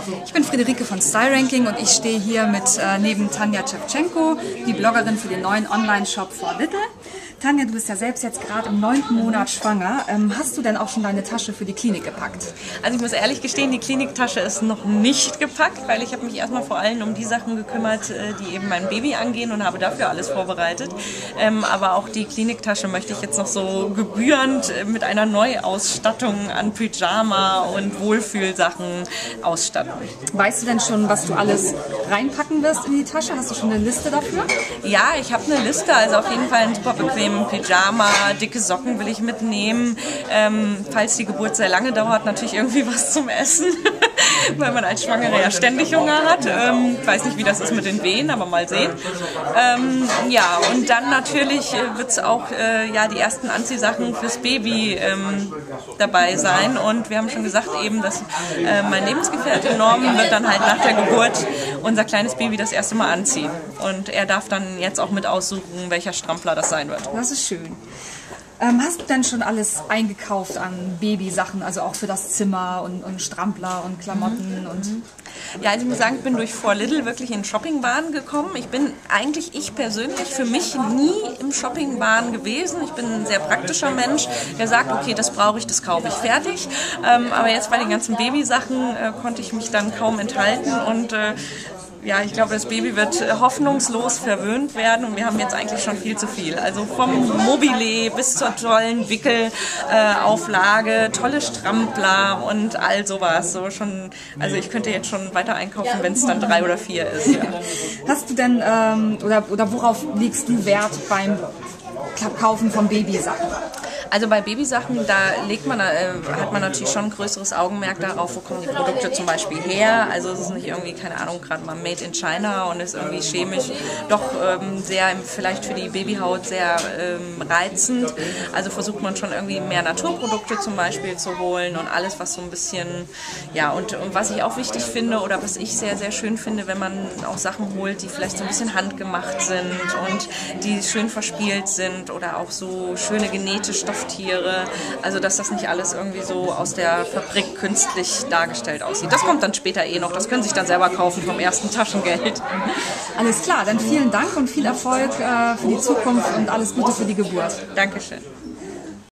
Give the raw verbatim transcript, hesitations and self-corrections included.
Ich bin Friederike von Style Ranking und ich stehe hier mit äh, neben Tanja Schewtschenko, die Bloggerin für den neuen Online-Shop For Little. Tanja, du bist ja selbst jetzt gerade im neunten Monat schwanger. Ähm, hast du denn auch schon deine Tasche für die Klinik gepackt? Also ich muss ehrlich gestehen, die Kliniktasche ist noch nicht gepackt, weil ich habe mich erstmal vor allem um die Sachen gekümmert, die eben mein Baby angehen und habe dafür alles vorbereitet. Ähm, aber auch die Kliniktasche möchte ich jetzt noch so gebührend mit einer Neuausstattung an Pyjama und Wohlfühlsachen ausstatten. Weißt du denn schon, was du alles reinpacken wirst in die Tasche? Hast du schon eine Liste dafür? Ja, ich habe eine Liste, also auf jeden Fall einen super bequemen Pyjama, dicke Socken will ich mitnehmen. Ähm, falls die Geburt sehr lange dauert, natürlich irgendwie was zum Essen, weil man als Schwangere ja ständig Hunger hat. Ähm, ich weiß nicht, wie das ist mit den Wehen, aber mal sehen. Ähm, ja, und dann natürlich wird es auch äh, ja, die ersten Anziehsachen fürs Baby ähm, dabei sein. Und wir haben schon gesagt eben, dass äh, mein Lebensgefährte Norman wird dann halt nach der Geburt unser kleines Baby das erste Mal anziehen. Und er darf dann jetzt auch mit aussuchen, welcher Strampler das sein wird. Das ist schön. Ähm, hast du denn schon alles eingekauft an Babysachen, also auch für das Zimmer und, und Strampler und Klamotten? Mhm. Und ja, also ich muss sagen, ich bin durch For Little wirklich in Shoppingbahn gekommen. Ich bin eigentlich, ich persönlich, für mich nie im Shoppingbahn gewesen. Ich bin ein sehr praktischer Mensch, der sagt, okay, das brauche ich, das kaufe ich, fertig. Ähm, aber jetzt bei den ganzen Babysachen äh, konnte ich mich dann kaum enthalten und äh, ja, ich glaube, das Baby wird hoffnungslos verwöhnt werden und wir haben jetzt eigentlich schon viel zu viel. Also vom Mobile bis zur tollen Wickelauflage, äh, tolle Strampler und all sowas. So schon, also ich könnte jetzt schon weiter einkaufen, wenn es dann drei oder vier ist. Ja. Hast du denn, ähm, oder, oder worauf legst du Wert beim Kaufen von Babysachen? Also bei Babysachen, da legt man, äh, hat man natürlich schon ein größeres Augenmerk darauf, wo kommen die Produkte zum Beispiel her. Also es ist nicht irgendwie, keine Ahnung, gerade mal made in China und ist irgendwie chemisch doch ähm, sehr, vielleicht für die Babyhaut sehr ähm, reizend. Also versucht man schon irgendwie mehr Naturprodukte zum Beispiel zu holen und alles, was so ein bisschen, ja, und, und was ich auch wichtig finde oder was ich sehr, sehr schön finde, wenn man auch Sachen holt, die vielleicht so ein bisschen handgemacht sind und die schön verspielt sind oder auch so schöne genähte Stoffe. Tiere, also dass das nicht alles irgendwie so aus der Fabrik künstlich dargestellt aussieht. Das kommt dann später eh noch, das können Sie sich dann selber kaufen vom ersten Taschengeld. Alles klar, dann vielen Dank und viel Erfolg äh, für die Zukunft und alles Gute für die Geburt. Dankeschön.